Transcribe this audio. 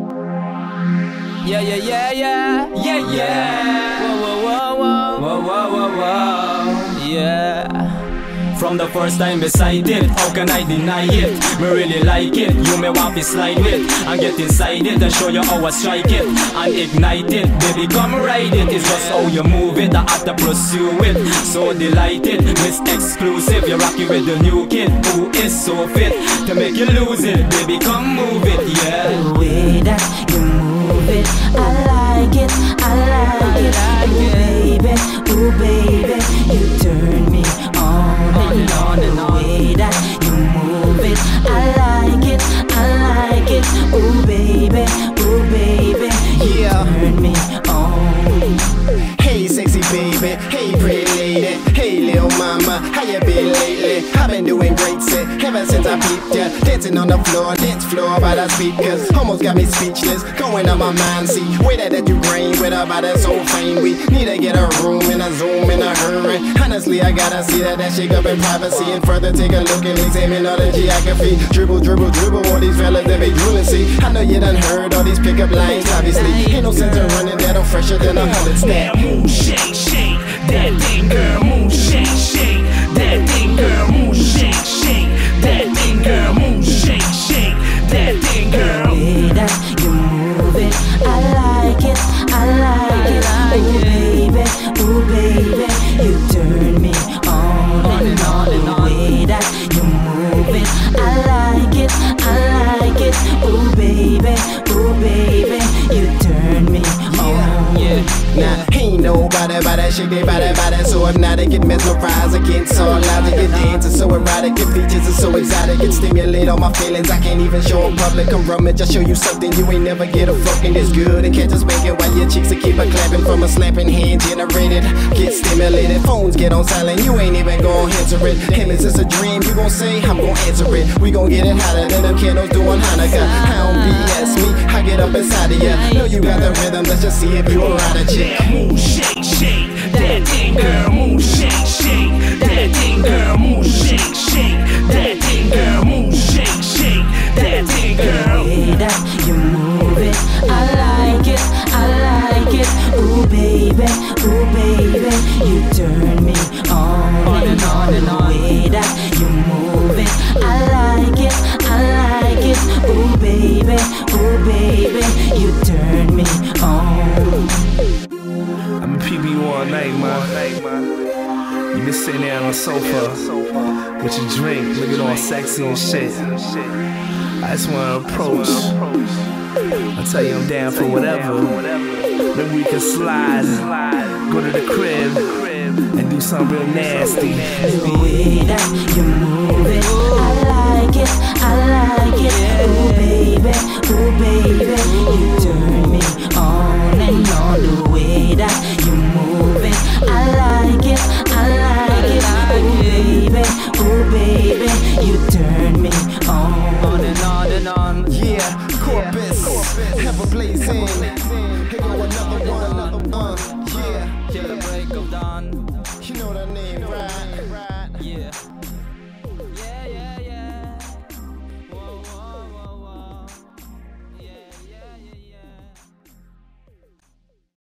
Yeah, yeah, yeah, yeah, yeah, yeah. Whoa, whoa, whoa, whoa, whoa, whoa, whoa, yeah. From the first time beside it, how can I deny it? Me really like it, you may want to slide it and get inside it and show you how I strike it and ignite it. Baby, come ride it, it's just how you move it. I have to pursue it, so delighted. Miss Exclusive, you're rocking with the new kid who is so fit to make you lose it. Baby, come move it, yeah. The way that you move it, I like it, I like it. Ooh baby, you turn me on and on. The way that you move it, I like it, I like it. Ooh baby, you turn me on. Hey sexy baby, hey pretty lady, hey little mama, how you been lately? I've been doing great, sit, ever since I peeped ya. Dancing on the floor, dance floor by the speakers. Almost got me speechless, going on my mind, see. Way that you grain with her body so fine. We need to get a room and a Zoom in a hurry. Honestly, I gotta see that shake up in privacy. And further take a look and examine all the geography. Dribble, dribble, dribble, all these fellas that be drooling, see. I know you done heard all these pickup lines, obviously. Ain't no sense in running that I'm fresher than 100 stamp. Move, shake, shake, that thing, girl. Move, shake, shake, that thing, girl. Move, shake, shake, that thing, girl. Move, shake, shake, that thing, girl. The way that you move it, I like it, I like it. Ooh baby, you turn me on and on. The way that you move it, I like it, I like it. Ooh baby, you turn me on. Nah, ain't nobody by that shake they body. So hypnotic, get mesmerized, I get so loud to get dancing, so erotic, your features are so exotic, it stimulate all my feelings, I can't even show in public. Come rummage, I show you something you ain't never get a fucking this good. And catch us making while your cheeks will keep a clapping from a slapping hand generated. Get stimulated, phones get on silent, you ain't even gon' answer it. And is this a dream? You gon' say, I'm gon' answer it. We gon' get it hotter than them candles doing Hanukkah. I don't BS me, I get up inside of ya. Know you got the rhythm, let's just see if you a rider chick. Move, shake, shake, that thing, girl. Move, shake, shake, that thing, girl. Move, shake, shake, that thing, girl. Move, shake, shake, that thing, girl. The way that you move it, I like it, I like it. Ooh baby, you turn me on and on. The way that you move it, I like it, I like it. Ooh baby, you turn me on. I'm a PB all night, man. You been sitting there on the sofa with your drink, looking all sexy and shit. I just wanna approach. I tell you I'm down for whatever. Maybe we can slide, go to the crib, and do something real nasty. The way that you move it, I like it, I like it. Ooh baby, you turn me on and on. The way that you move it, I like it, I like it. Ooh baby, you turn me on and on and on. Yeah, Corpus, ever blazing. Here go another one. Yeah, Till the break of dawn. you know the name, right? Yeah.